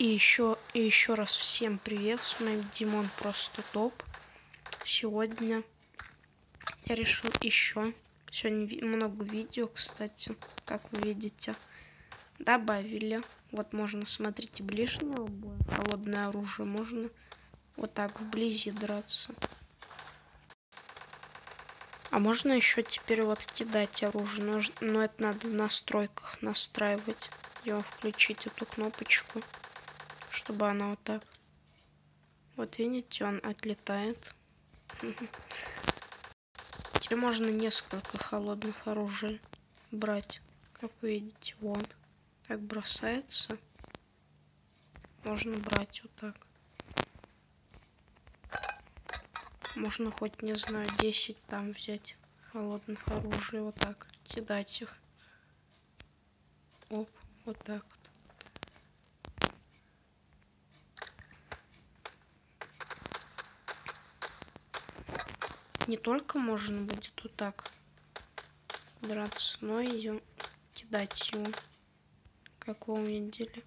И еще раз всем привет, с вами Димон Просто Топ. Сегодня я решил еще, сегодня много видео, кстати, как вы видите, добавили. Вот можно, смотрите, ближнего боя, холодное оружие, можно вот так вблизи драться. А можно еще теперь вот кидать оружие, но это надо в настройках настраивать, его включить эту кнопочку, чтобы она вот так. Вот видите, он отлетает. Теперь можно несколько холодных оружий брать. Как вы видите, вот. Так бросается. Можно брать вот так. Можно хоть, не знаю, 10 там взять холодных оружий. Вот так. Кидать их. Оп, вот так вот. Не только можно будет вот так драться, но и кидать его, как вы увидели.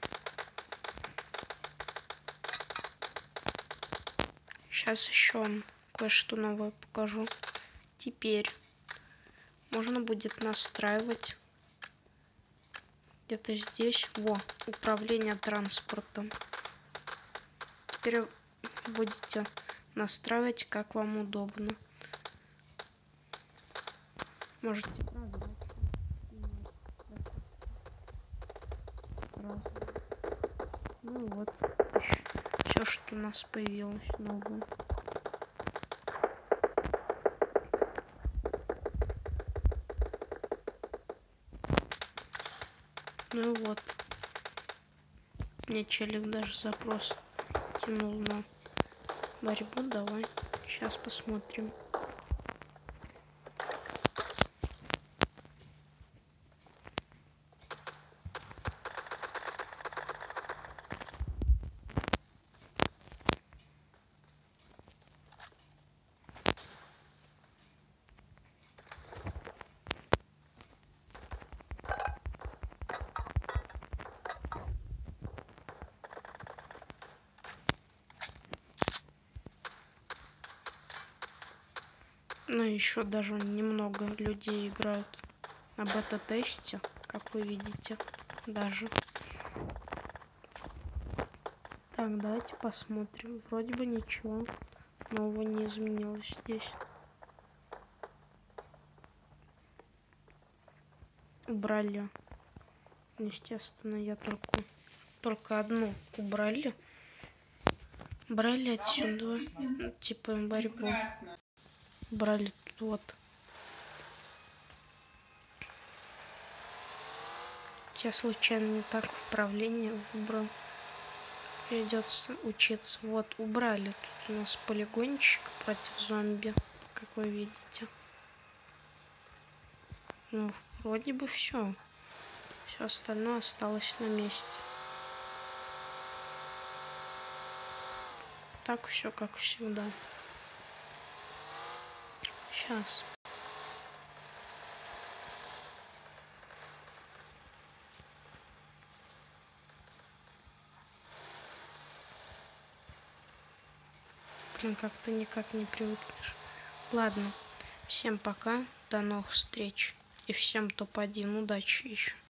Сейчас еще вам кое-что новое покажу. Теперь можно будет настраивать где-то здесь, управление транспортом. Теперь будете настраивать, как вам удобно. Можете ну вот все, что у нас появилось новое. Ну и вот. Мне челик даже запрос кинул на борьбу. Давай, сейчас посмотрим. Но еще даже немного людей играют на бета-тесте, как вы видите, даже. Так, давайте посмотрим. Вроде бы ничего нового не изменилось здесь. Убрали. Естественно, я только одну убрали. Брали отсюда, типа, борьбу. Брали тут вот. Я случайно не так управление выбрал. Придется учиться. Вот, убрали. Тут у нас полигончик против зомби, как вы видите. Ну, вроде бы все. Все остальное осталось на месте. Так все как всегда. Сейчас. Блин, как-то никак не привыкнешь. Ладно. Всем пока. До новых встреч. И всем топ-1. Удачи еще.